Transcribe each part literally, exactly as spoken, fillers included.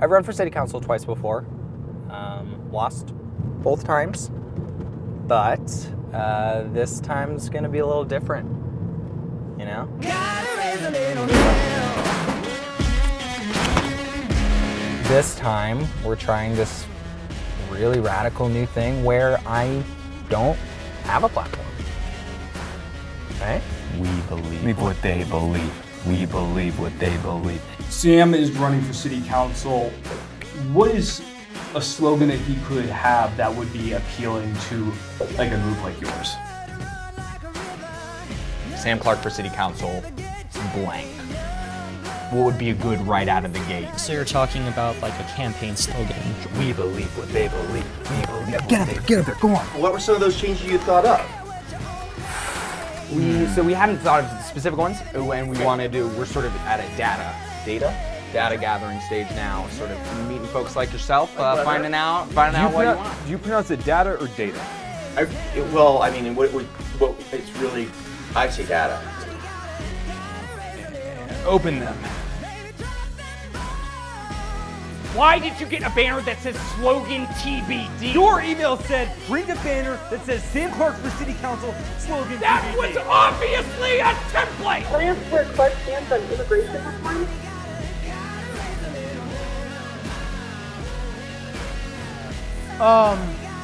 I've run for city council twice before. Um, lost both times. But uh, this time's gonna be a little different. You know? This time, we're trying this really radical new thing where I don't have a platform. Right? We believe what they believe. We believe what they believe. Sam is running for city council. What is a slogan that he could have that would be appealing to like a group like yours? Sam Clark for city council, blank. What would be a good right out of the gate? So you're talking about like a campaign slogan. We believe what they believe. We believe Get up there, get up there, go on. What were some of those changes you thought up? We, so we haven't thought of specific ones, and we want to do, we're sort of at a data, data? Data gathering stage now, sort of meeting folks like yourself, uh, finding out, finding out what you want. Do you pronounce it data or data? I, it, well, I mean, what, what, what, it's really, I say data. Open them. Why did you get a banner that says slogan T B D? Your email said, bring a banner that says Sam Clark for City Council, slogan That T B D. was obviously a template! Can I ask where Clark stands on immigration reform? Um,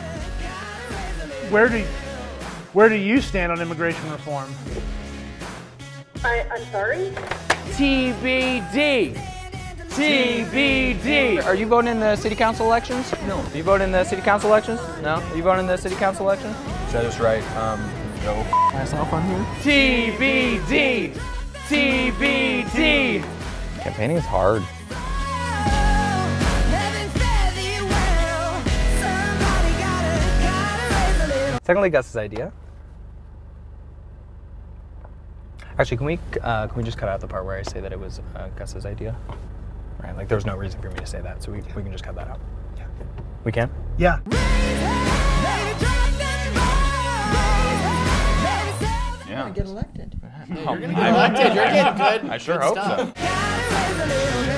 where do, where do you stand on immigration reform? I, I'm sorry? T B D! T B D! Are you voting in the city council elections? No. Are you voting in the city council elections? No. Are you voting in the city council elections? Should I just write, um, go f myself on here? T B D! T B D! Campaigning is hard. Technically Gus's idea. Actually, can we uh, can we just cut out the part where I say that it was uh, Gus's idea? Right, like there's no reason for me to say that, so we, we can just cut that out. Yeah. We can? Yeah. Yeah. Get elected. You're gonna get elected. You're getting good. I sure hope so.